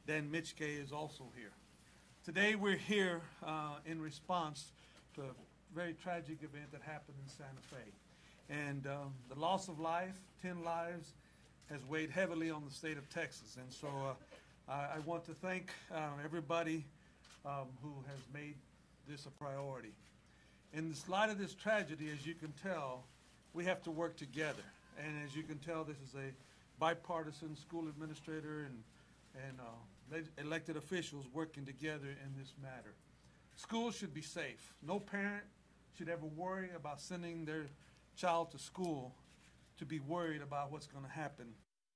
Dan Mitchke is also here. Today we're here in response to a very tragic event that happened in Santa Fe. And the loss of life, 10 lives, has weighed heavily on the state of Texas. And so I want to thank everybody who has made this a priority. In this light of this tragedy, as you can tell, we have to work together. And as you can tell, this is a bipartisan school administrator and elected officials working together in this matter. Schools should be safe. No parent should ever worry about sending their child to school to be worried about what's going to happen.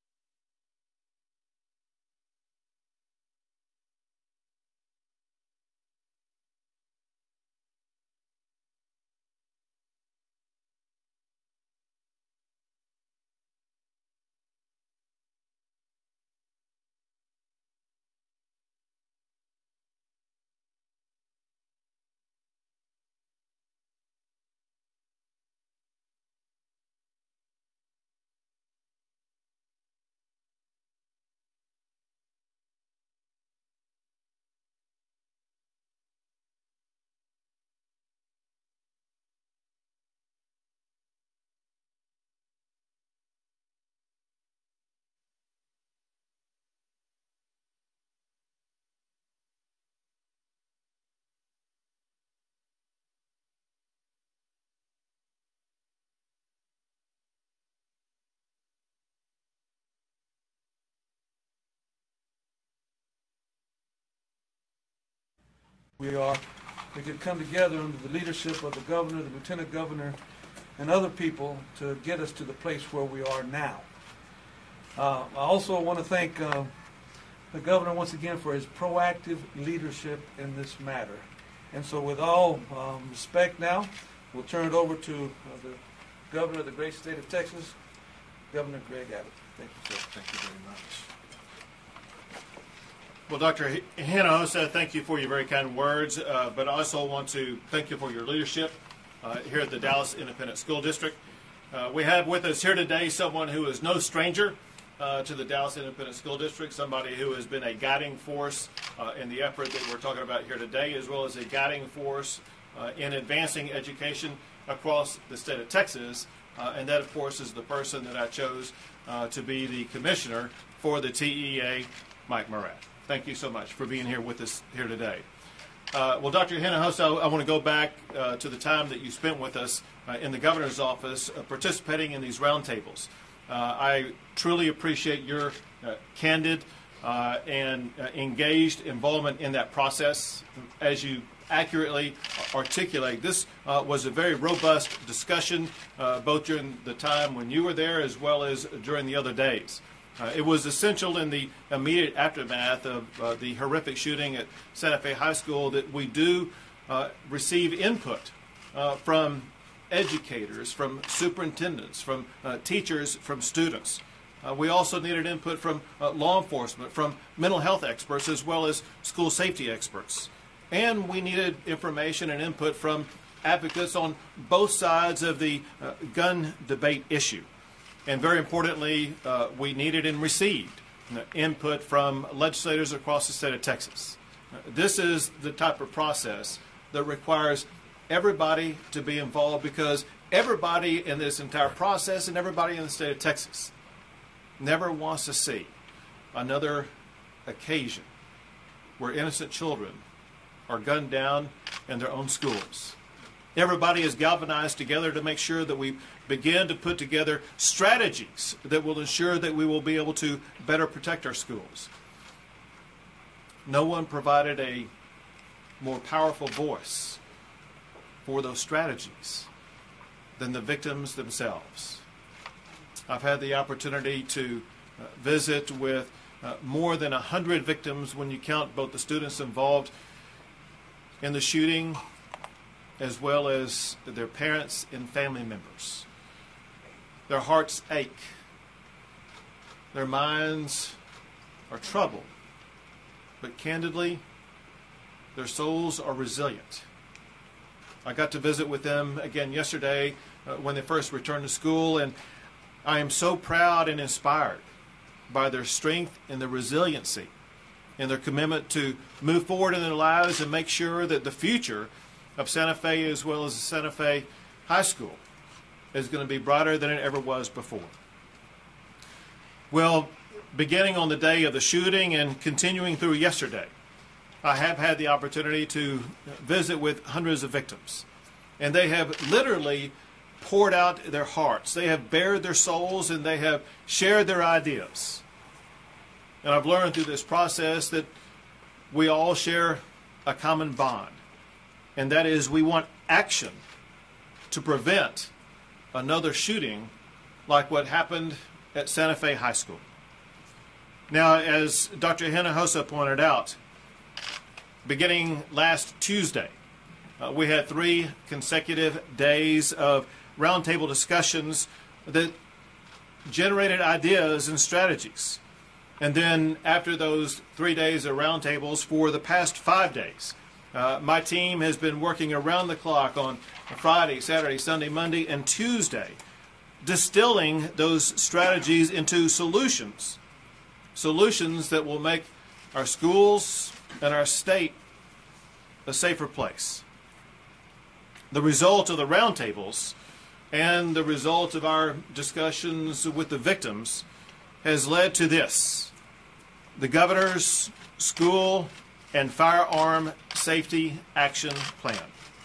We could come together under the leadership of the governor, the lieutenant governor, and other people to get us to the place where we are now. I also want to thank the governor once again for his proactive leadership in this matter. And so with all respect now, we'll turn it over to the governor of the great state of Texas, Governor Greg Abbott. Thank you, sir. Thank you very much. Well, Dr. Hinojosa, thank you for your very kind words, but I also want to thank you for your leadership here at the Dallas Independent School District. We have with us here today someone who is no stranger to the Dallas Independent School District, somebody who has been a guiding force in the effort that we're talking about here today, as well as a guiding force in advancing education across the state of Texas, and that, of course, is the person that I chose to be the commissioner for the TEA, Mike Morath. Thank you so much for being here with us here today. Well, Dr. Hinojosa, I want to go back to the time that you spent with us in the governor's office participating in these roundtables. I truly appreciate your candid and engaged involvement in that process. As you accurately articulate, this was a very robust discussion, both during the time when you were there as well as during the other days. It was essential in the immediate aftermath of the horrific shooting at Santa Fe High School that we do receive input from educators, from superintendents, from teachers, from students. We also needed input from law enforcement, from mental health experts, as well as school safety experts. And we needed information and input from advocates on both sides of the gun debate issue. And very importantly, we needed and received input from legislators across the state of Texas. This is the type of process that requires everybody to be involved, because everybody in this entire process and everybody in the state of Texas never wants to see another occasion where innocent children are gunned down in their own schools. Everybody is galvanized together to make sure that we begin to put together strategies that will ensure that we will be able to better protect our schools. No one provided a more powerful voice for those strategies than the victims themselves. I've had the opportunity to visit with more than 100 victims when you count both the students involved in the shooting as well as their parents and family members. Their hearts ache. Their minds are troubled. But candidly, their souls are resilient. I got to visit with them again yesterday when they first returned to school, and I am so proud and inspired by their strength and their resiliency and their commitment to move forward in their lives and make sure that the future of Santa Fe as well as Santa Fe High School is going to be brighter than it ever was before. Well, beginning on the day of the shooting and continuing through yesterday, I have had the opportunity to visit with hundreds of victims. And they have literally poured out their hearts. They have bared their souls and they have shared their ideas. And I've learned through this process that we all share a common bond. And that is we want action to prevent another shooting like what happened at Santa Fe High School. Now, as Dr. Hinojosa pointed out, beginning last Tuesday, we had 3 consecutive days of roundtable discussions that generated ideas and strategies. And then after those 3 days of roundtables, for the past 5 days, my team has been working around the clock on Friday, Saturday, Sunday, Monday, and Tuesday, distilling those strategies into solutions. Solutions that will make our schools and our state a safer place. The result of the roundtables and the result of our discussions with the victims has led to this: the governor's school and firearm safety action plan.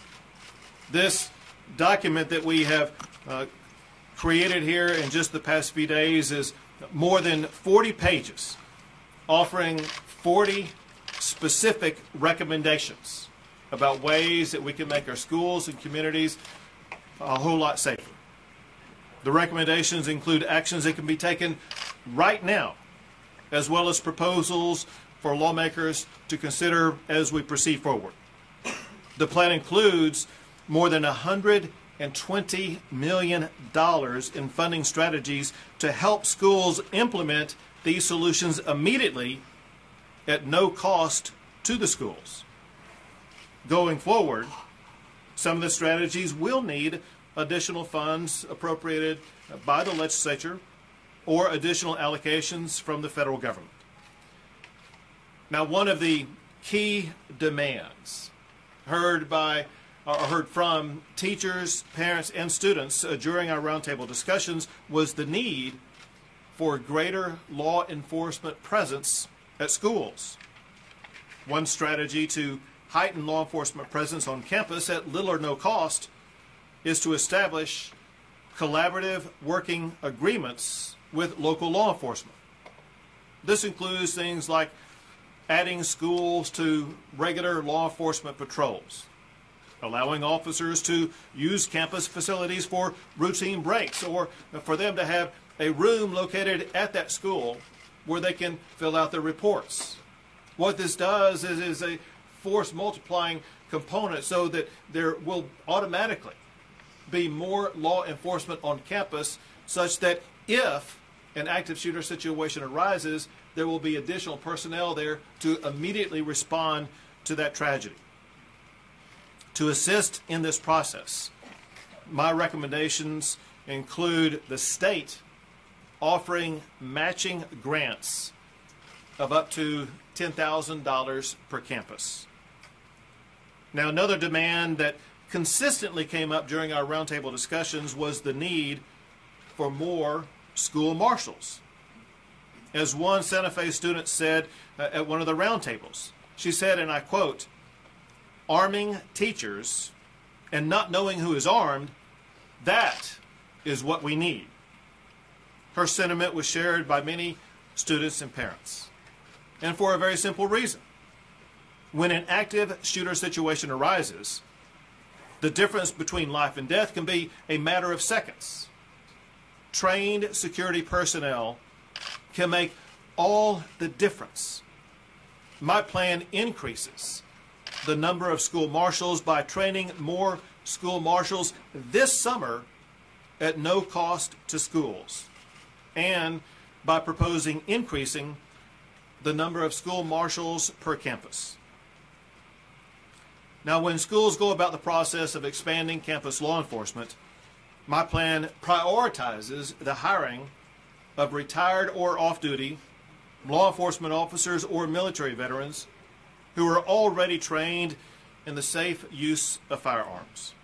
This document that we have created here in just the past few days is more than 40 pages, offering 40 specific recommendations about ways that we can make our schools and communities a whole lot safer. The recommendations include actions that can be taken right now, as well as proposals for lawmakers to consider as we proceed forward. The plan includes more than $120 million in funding strategies to help schools implement these solutions immediately at no cost to the schools. Going forward, some of the strategies will need additional funds appropriated by the legislature or additional allocations from the federal government. Now, one of the key demands heard from teachers, parents, and students during our roundtable discussions was the need for greater law enforcement presence at schools. One strategy to heighten law enforcement presence on campus at little or no cost is to establish collaborative working agreements with local law enforcement. This includes things like adding schools to regular law enforcement patrols, allowing officers to use campus facilities for routine breaks, or for them to have a room located at that school where they can fill out their reports. What this does is a force multiplying component so that there will automatically be more law enforcement on campus, such that if an active shooter situation arises, there will be additional personnel there to immediately respond to that tragedy. To assist in this process, my recommendations include the state offering matching grants of up to $10,000 per campus. Now, another demand that consistently came up during our roundtable discussions was the need for more school marshals. As one Santa Fe student said at one of the roundtables, she said, and I quote, "Arming teachers and not knowing who is armed, that is what we need." Her sentiment was shared by many students and parents, and for a very simple reason. When an active shooter situation arises, the difference between life and death can be a matter of seconds. Trained security personnel can make all the difference. My plan increases the number of school marshals by training more school marshals this summer at no cost to schools, and by proposing increasing the number of school marshals per campus. Now, when schools go about the process of expanding campus law enforcement, my plan prioritizes the hiring of retired or off-duty law enforcement officers, or military veterans who are already trained in the safe use of firearms.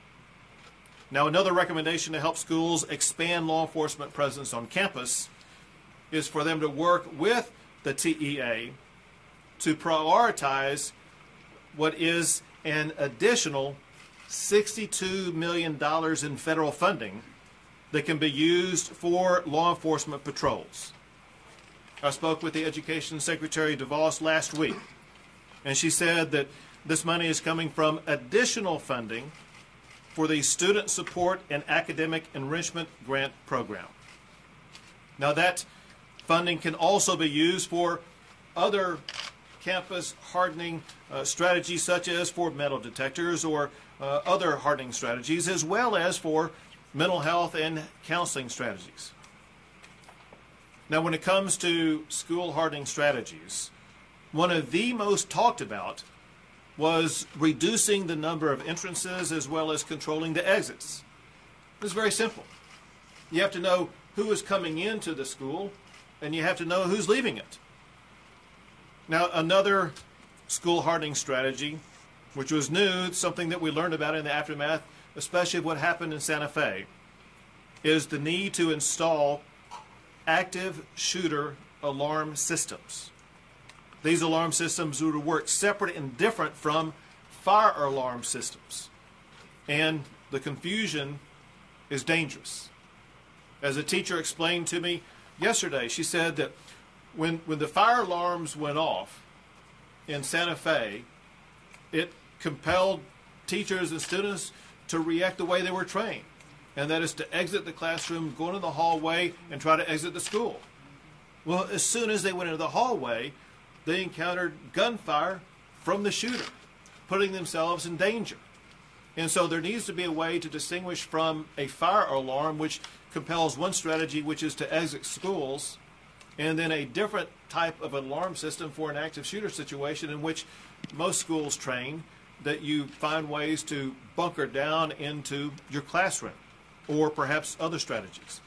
Now, another recommendation to help schools expand law enforcement presence on campus is for them to work with the TEA to prioritize what is an additional $62 million in federal funding that can be used for law enforcement patrols. I spoke with the Education Secretary DeVos last week, and she said that this money is coming from additional funding for the Student Support and Academic Enrichment Grant Program. Now, that funding can also be used for other campus hardening strategies, such as for metal detectors or other hardening strategies, as well as for mental health and counseling strategies. Now, when it comes to school hardening strategies, one of the most talked about was reducing the number of entrances as well as controlling the exits. It's very simple. You have to know who is coming into the school, and you have to know who's leaving it. Now, another school hardening strategy, which was new, something that we learned about in the aftermath, especially of what happened in Santa Fe, is the need to install active shooter alarm systems. These alarm systems would work separate and different from fire alarm systems. And the confusion is dangerous. As a teacher explained to me yesterday, she said that when the fire alarms went off in Santa Fe, it compelled teachers and students to react the way they were trained. And that is to exit the classroom, go into the hallway, and try to exit the school. Well, as soon as they went into the hallway, they encountered gunfire from the shooter, putting themselves in danger. And so there needs to be a way to distinguish from a fire alarm, which compels one strategy, which is to exit schools, and then a different type of alarm system for an active shooter situation in which most schools train that you find ways to bunker down into your classroom, or perhaps other strategies.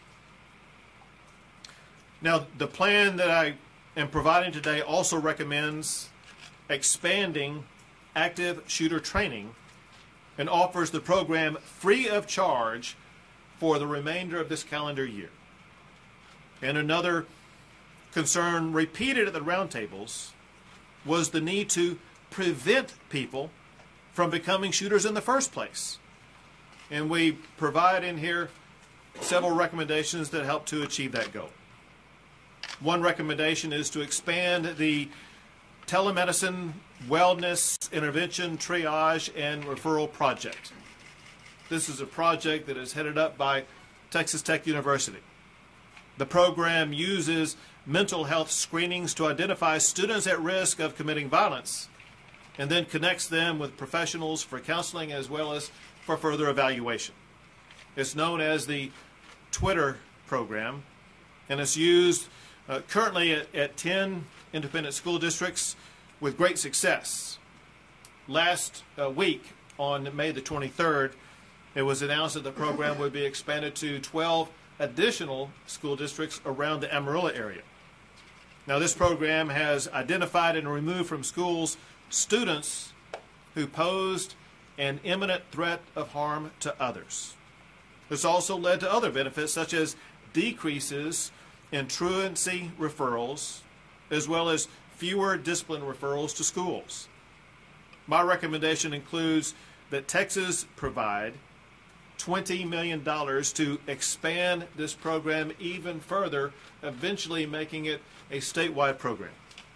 Now, the plan that I am providing today also recommends expanding active shooter training and offers the program free of charge for the remainder of this calendar year. And another concern repeated at the roundtables was the need to prevent people from becoming shooters in the first place. And we provide in here several recommendations that help to achieve that goal. One recommendation is to expand the telemedicine, wellness, intervention, triage, and referral project. This is a project that is headed up by Texas Tech University. The program uses mental health screenings to identify students at risk of committing violence and then connects them with professionals for counseling as well as for further evaluation. It's known as the Twitter program, and it's used currently at 10 independent school districts with great success. Last week, on May the 23rd, it was announced that the program would be expanded to 12 additional school districts around the Amarillo area. Now, this program has identified and removed from schools students who posed an imminent threat of harm to others. This also led to other benefits, such as decreases in truancy referrals, as well as fewer discipline referrals to schools. My recommendation includes that Texas provide $20 million to expand this program even further, eventually making it a statewide program.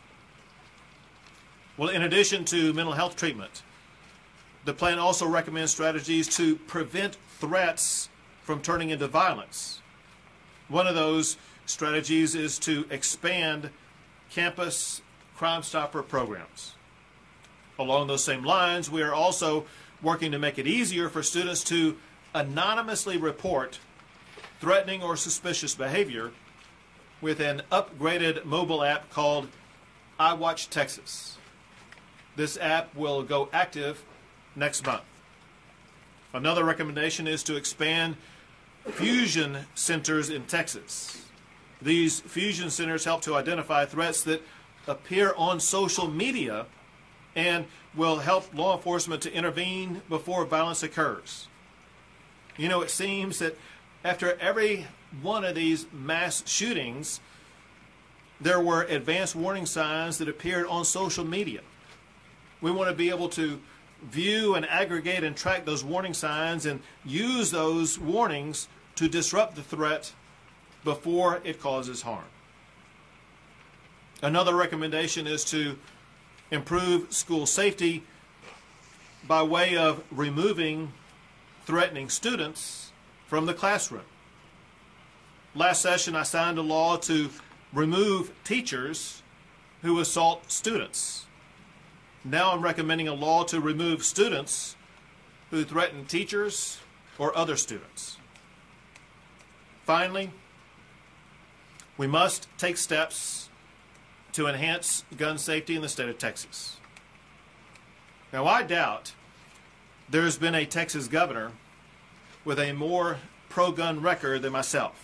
Well, in addition to mental health treatment, the plan also recommends strategies to prevent threats from turning into violence. One of those strategies is to expand campus Crime Stopper programs. Along those same lines, we are also working to make it easier for students to anonymously report threatening or suspicious behavior with an upgraded mobile app called iWatch Texas. This app will go active next month. Another recommendation is to expand fusion centers in Texas. These fusion centers help to identify threats that appear on social media and will help law enforcement to intervene before violence occurs. You know, it seems that after every one of these mass shootings, there were advanced warning signs that appeared on social media. We want to be able to view and aggregate and track those warning signs and use those warnings to disrupt the threat before it causes harm. Another recommendation is to improve school safety by way of removing threatening students from the classroom. Last session, I signed a law to remove teachers who assault students. Now I'm recommending a law to remove students who threaten teachers or other students. Finally, we must take steps to enhance gun safety in the state of Texas. Now, I doubt there's been a Texas governor with a more pro-gun record than myself.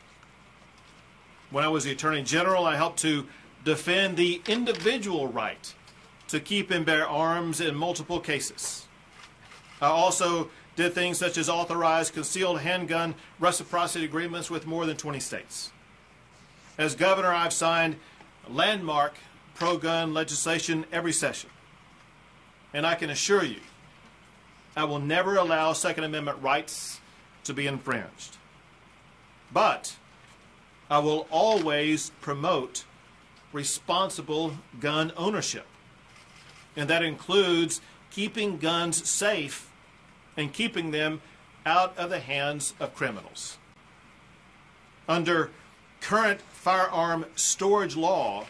When I was the Attorney General, I helped to defend the individual right to keep and bear arms in multiple cases. I also did things such as authorize concealed handgun reciprocity agreements with more than 20 states. As governor, I've signed landmark pro-gun legislation every session. And I can assure you, I will never allow Second Amendment rights to be infringed. But I will always promote responsible gun ownership. And that includes keeping guns safe and keeping them out of the hands of criminals. Under current firearm storage law,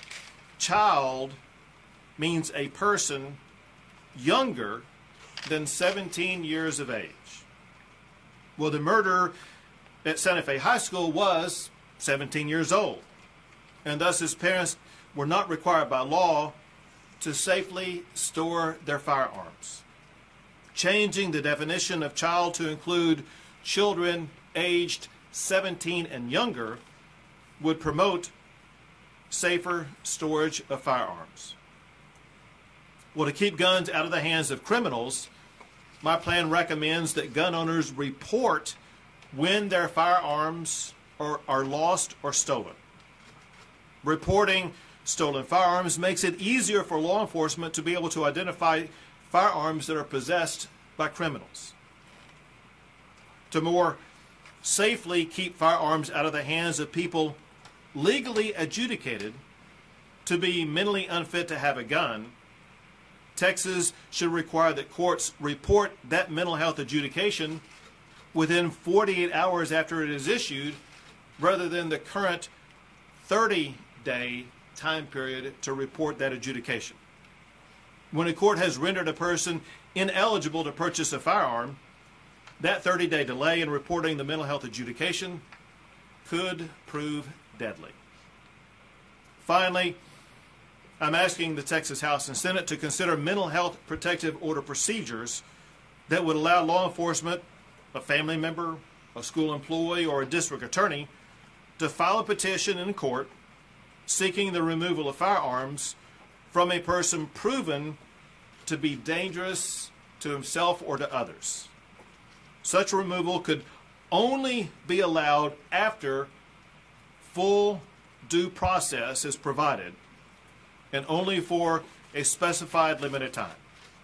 child means a person younger than 17 years of age. Well, the murderer at Santa Fe High School was 17 years old, and thus his parents were not required by law to safely store their firearms. Changing the definition of child to include children aged 17 and younger would promote safer storage of firearms. Well, to keep guns out of the hands of criminals, my plan recommends that gun owners report when their firearms are lost or stolen. Reporting stolen firearms makes it easier for law enforcement to be able to identify firearms that are possessed by criminals. To more safely keep firearms out of the hands of people legally adjudicated to be mentally unfit to have a gun, Texas should require that courts report that mental health adjudication within 48 hours after it is issued, rather than the current 30-day time period to report that adjudication. When a court has rendered a person ineligible to purchase a firearm, that 30-day delay in reporting the mental health adjudication could prove deadly. Finally, I'm asking the Texas House and Senate to consider mental health protective order procedures that would allow law enforcement, a family member, a school employee, or a district attorney to file a petition in court seeking the removal of firearms from a person proven to be dangerous to himself or to others. Such removal could only be allowed after full due process is provided, and only for a specified limited time.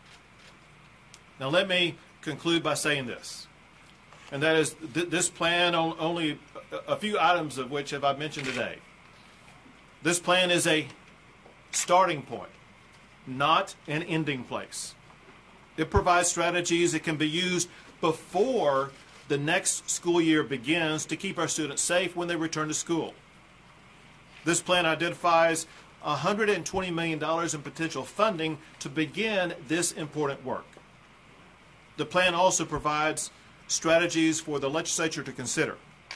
Now let me conclude by saying this, and that is this plan, only a few items of which have I mentioned today. This plan is a starting point, not an ending place. It provides strategies that can be used before the next school year begins to keep our students safe when they return to school. This plan identifies $120 million in potential funding to begin this important work. The plan also provides strategies for the legislature to consider.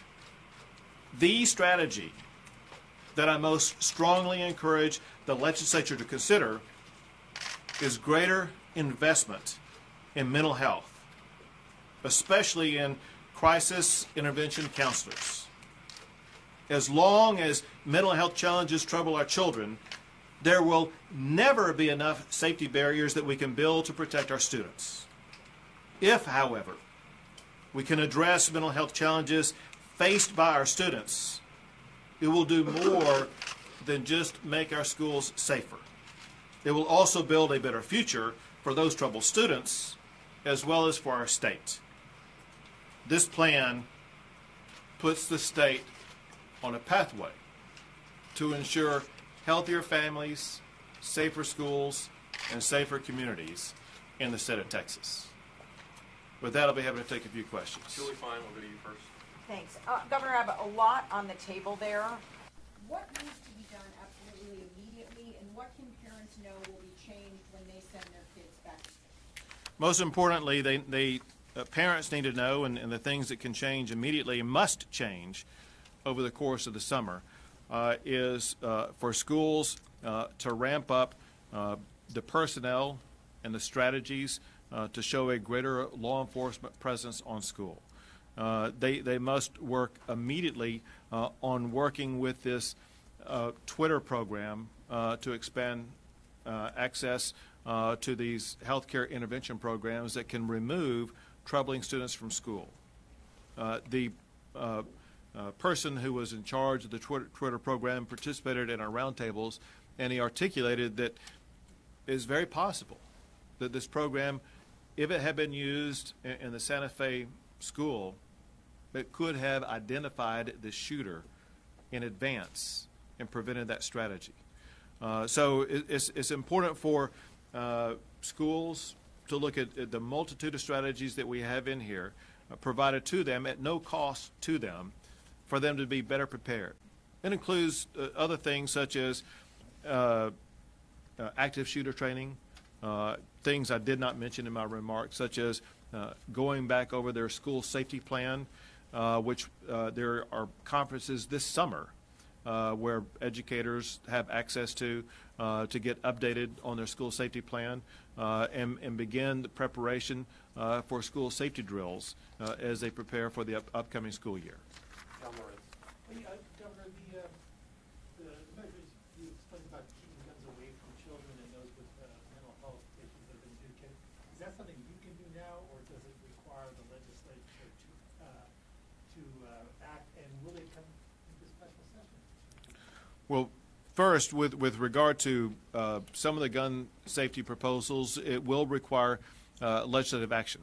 The strategy that I most strongly encourage the legislature to consider is greater investment in mental health, especially in crisis intervention counselors. as long as mental health challenges trouble our children, there will never be enough safety barriers that we can build to protect our students. If, however, we can address mental health challenges faced by our students, it will do more than just make our schools safer. It will also build a better future for those troubled students as well as for our state. This plan puts the state on a pathway to ensure healthier families, safer schools, and safer communities in the state of Texas. With that, I'll be happy to take a few questions. Julie Fine, we'll go to you first. Thanks. Governor Abbott, a lot on the table there. What needs to be done absolutely immediately, and what can parents know will be changed when they send their kids back to school? Most importantly, parents need to know, and the things that can change immediately and must change over the course of the summer, is for schools to ramp up the personnel and the strategies to show a greater law enforcement presence on school. They must work immediately on working with this Twitter program to expand access to these healthcare intervention programs that can remove troubling students from school. The person who was in charge of the Twitter program participated in our roundtables, and he articulated that it is very possible that this program, if it had been used in the Santa Fe school, it could have identified the shooter in advance and prevented that strategy. So it's important for schools to look at the multitude of strategies that we have in here, provided to them at no cost to them, for them to be better prepared. It includes other things such as active shooter training, things I did not mention in my remarks, such as going back over their school safety plan, which there are conferences this summer where educators have access to get updated on their school safety plan and begin the preparation for school safety drills as they prepare for the upcoming school year. John Lawrence. Governor, the measures you explained about keeping guns away from children and those with mental health issues that have been adjudicated, is that something you can do now, or does it require the legislature to act, and will it come into special session? Well, first, with regard to some of the gun safety proposals, it will require legislative action.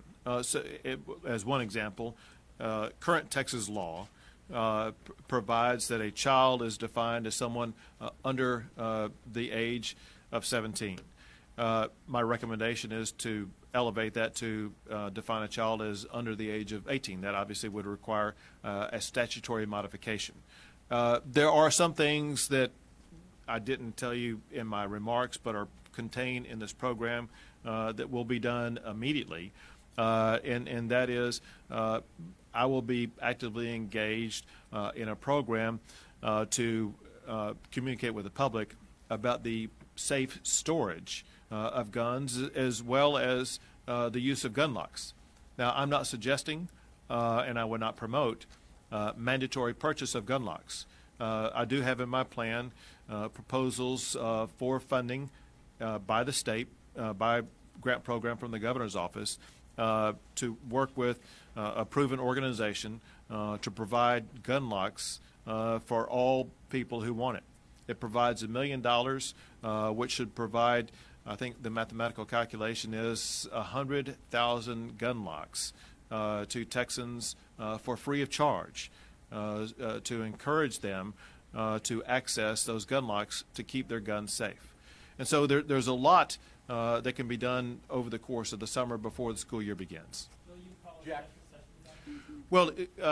As one example, current Texas law provides that a child is defined as someone under the age of 17. My recommendation is to elevate that to define a child as under the age of 18. That obviously would require a statutory modification. There are some things that I didn't tell you in my remarks but are contained in this program that will be done immediately, and that is I will be actively engaged in a program to communicate with the public about the safe storage of guns as well as the use of gun locks. Now, I'm not suggesting and I would not promote mandatory purchase of gun locks. I do have in my plan proposals for funding by the state, by grant program from the governor's office, to work with a proven organization to provide gun locks for all people who want it. It provides $1 million, which should provide, I think the mathematical calculation is 100,000 gun locks to Texans for free of charge, to encourage them to access those gun locks to keep their guns safe. And so there's a lot that can be done over the course of the summer before the school year begins. Jack. Well,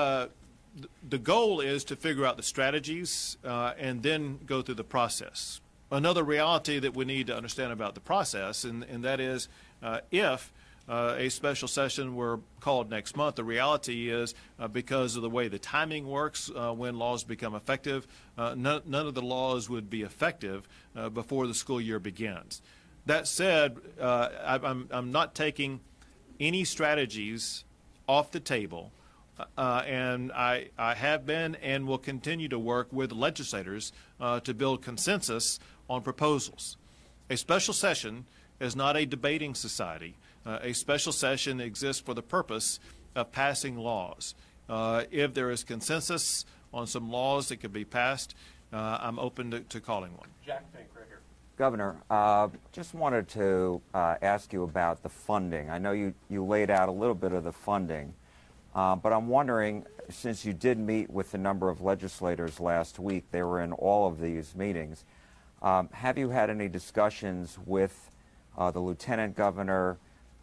the goal is to figure out the strategies and then go through the process. Another reality that we need to understand about the process, and that is if a special session were called next month, the reality is because of the way the timing works when laws become effective, none of the laws would be effective before the school year begins. That said, I'm not taking any strategies off the table and I have been and will continue to work with legislators to build consensus on proposals. A special session is not a debating society. A special session exists for the purpose of passing laws. If there is consensus on some laws that could be passed, I'm open to calling one. Jack Fink, right here. Governor, just wanted to ask you about the funding. I know you laid out a little bit of the funding, but I'm wondering, since you did meet with a number of legislators last week, they were in all of these meetings, have you had any discussions with the Lieutenant Governor,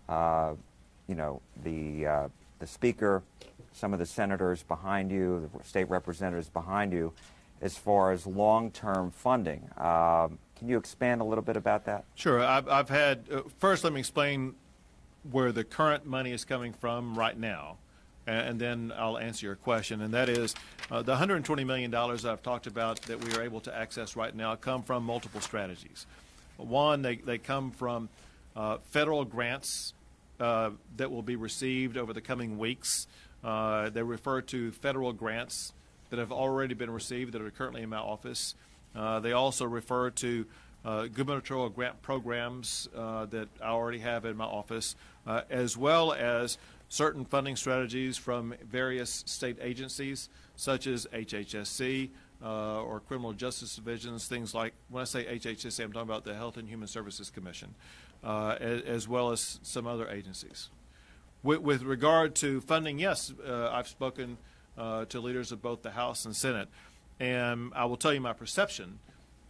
you know, the Speaker, some of the senators behind you, the state representatives behind you, as far as long-term funding? Can you expand a little bit about that? Sure. I've had, first let me explain where the current money is coming from right now, and then I'll answer your question. And that is the $120 million I've talked about that we are able to access right now come from multiple strategies. One, they come from federal grants that will be received over the coming weeks. They refer to federal grants that have already been received that are currently in my office. They also refer to gubernatorial grant programs that I already have in my office, as well as certain funding strategies from various state agencies, such as HHSC or criminal justice divisions, things like, when I say HHSC, I'm talking about the Health and Human Services Commission, as well as some other agencies. With regard to funding, yes, I've spoken to leaders of both the House and Senate, and I will tell you my perception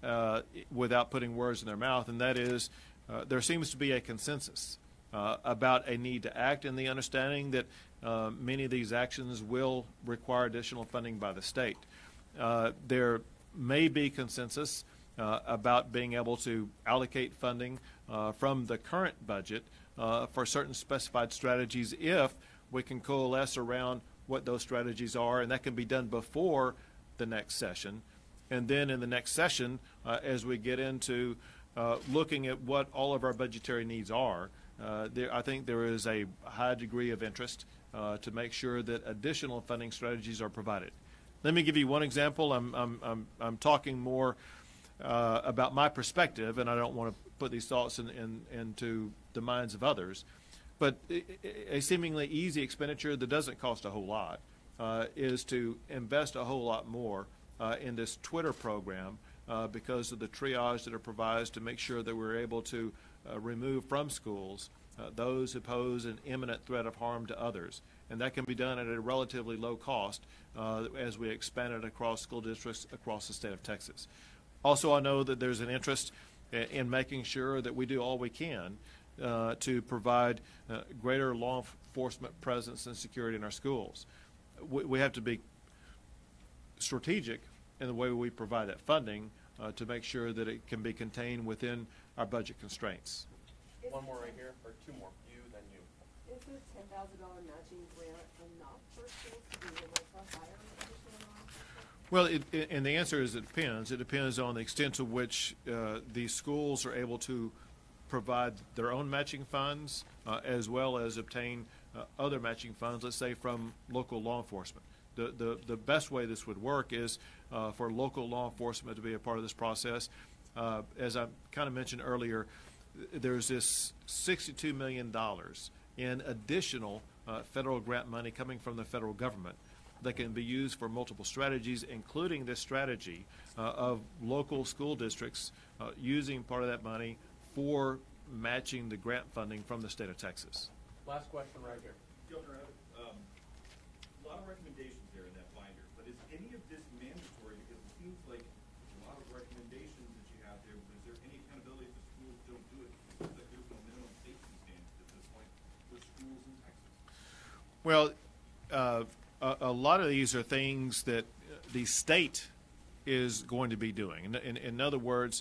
without putting words in their mouth, and that is there seems to be a consensus about a need to act, and the understanding that many of these actions will require additional funding by the state. There may be consensus about being able to allocate funding from the current budget for certain specified strategies if we can coalesce around what those strategies are, and that can be done before the next session. And then in the next session, as we get into looking at what all of our budgetary needs are, I think there is a high degree of interest to make sure that additional funding strategies are provided. Let me give you one example. I'm talking more about my perspective, and I don't want to put these thoughts into the minds of others. But a seemingly easy expenditure that doesn't cost a whole lot is to invest a whole lot more in this Twitter program because of the triage that it provides to make sure that we're able to remove from schools those who pose an imminent threat of harm to others. And that can be done at a relatively low cost as we expand it across school districts across the state of Texas. Also, I know that there's an interest in making sure that we do all we can to provide greater law enforcement presence and security in our schools. We have to be strategic in the way we provide that funding to make sure that it can be contained within our budget constraints. One more right here, or two more. You, then you. Is the $10,000 matching grant enough for schools to be able to hire additional law enforcement? Well, and the answer is it depends. It depends on the extent to which these schools are able to provide their own matching funds as well as obtain other matching funds, let's say from local law enforcement. The best way this would work is for local law enforcement to be a part of this process. As I kind of mentioned earlier, there's this $62 million in additional federal grant money coming from the federal government that can be used for multiple strategies, including this strategy of local school districts using part of that money for matching the grant funding from the state of Texas. Last question right here. Governor, a lot of recommendations there in that binder, but is any of this mandatory? Because it seems like a lot of recommendations that you have there, but is there any accountability if the schools don't do it? It seems like there's no minimum safety standards at this point with schools in Texas. Well, a lot of these are things that the state is going to be doing. In other words,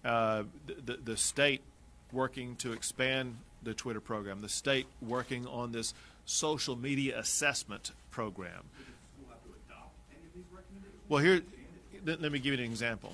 the state working to expand the Twitter program, the state working on this social media assessment program. Does the school have to adopt any of these recommendations? Well, here, let me give you an example.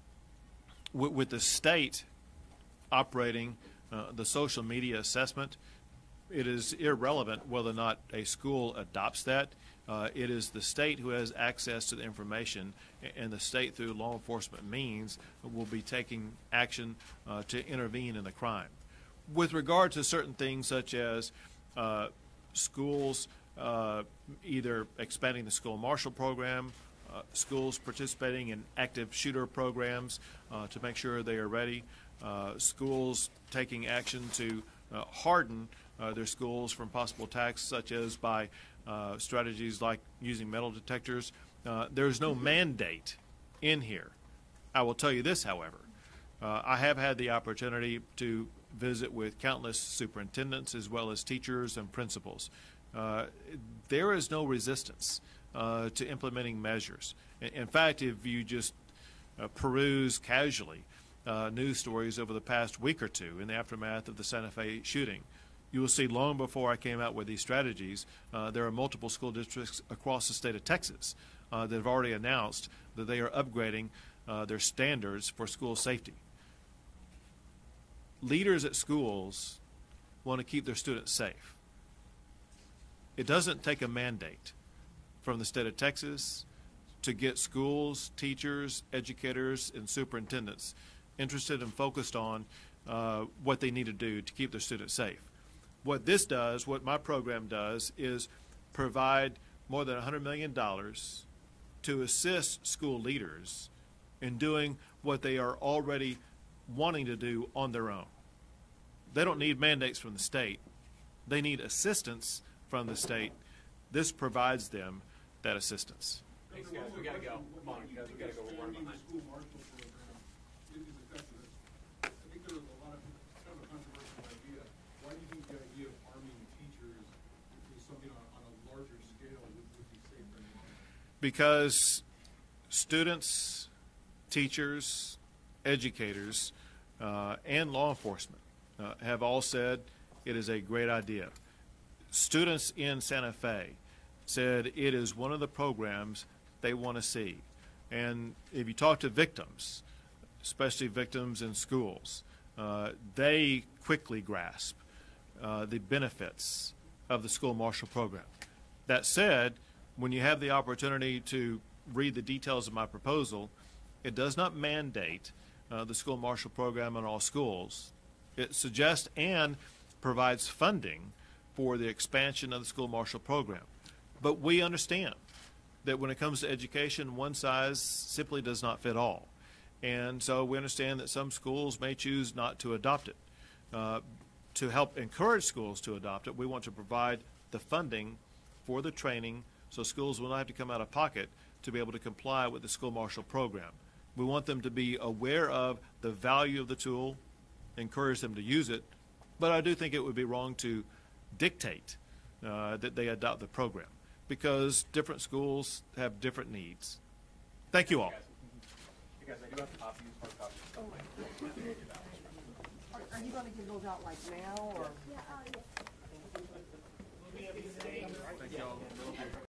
With the state operating the social media assessment, it is irrelevant whether or not a school adopts that. It is the state who has access to the information, and the state, through law enforcement means, will be taking action to intervene in the crime. With regard to certain things such as schools either expanding the school marshal program, schools participating in active shooter programs to make sure they are ready, schools taking action to harden their schools from possible attacks, such as by strategies like using metal detectors. There's no mandate in here. I will tell you this, however. I have had the opportunity to visit with countless superintendents as well as teachers and principals. There is no resistance to implementing measures. In fact, if you just peruse casually news stories over the past week or two in the aftermath of the Santa Fe shooting, you will see long before I came out with these strategies, there are multiple school districts across the state of Texas that have already announced that they are upgrading their standards for school safety. Leaders at schools want to keep their students safe. It doesn't take a mandate from the state of Texas to get schools, teachers, educators, and superintendents interested and focused on what they need to do to keep their students safe. What this does, what my program does, is provide more than $100 million to assist school leaders in doing what they are already wanting to do on their own. They don't need mandates from the state. They need assistance from the state. This provides them that assistance. Thanks, guys. We gotta go. Come on, guys. We gotta go. We're running behind. School marshal program is effective. I think there was a lot of kind of a controversial idea. Why do you think the idea of arming teachers is something on a larger scale would be safer? Because students, teachers, educators, and law enforcement have all said it is a great idea. Students in Santa Fe said it is one of the programs they want to see. And if you talk to victims, especially victims in schools, they quickly grasp the benefits of the school marshal program. That said, when you have the opportunity to read the details of my proposal, it does not mandate the school marshal program in all schools. It suggests and provides funding for the expansion of the school marshal program. But we understand that when it comes to education, one size simply does not fit all. And so we understand that some schools may choose not to adopt it. To help encourage schools to adopt it, we want to provide the funding for the training so schools will not have to come out of pocket to be able to comply with the school marshal program. We want them to be aware of the value of the tool, encourage them to use it, but I do think it would be wrong to dictate that they adopt the program, because different schools have different needs. Thank you all. Hey guys, I do have copies, hard copies. Are you gonna give those out like now, or? Thank you all.